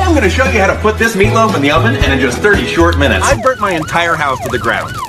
I'm gonna show you how to put this meatloaf in the oven and in just 30 short minutes. I burnt my entire house to the ground.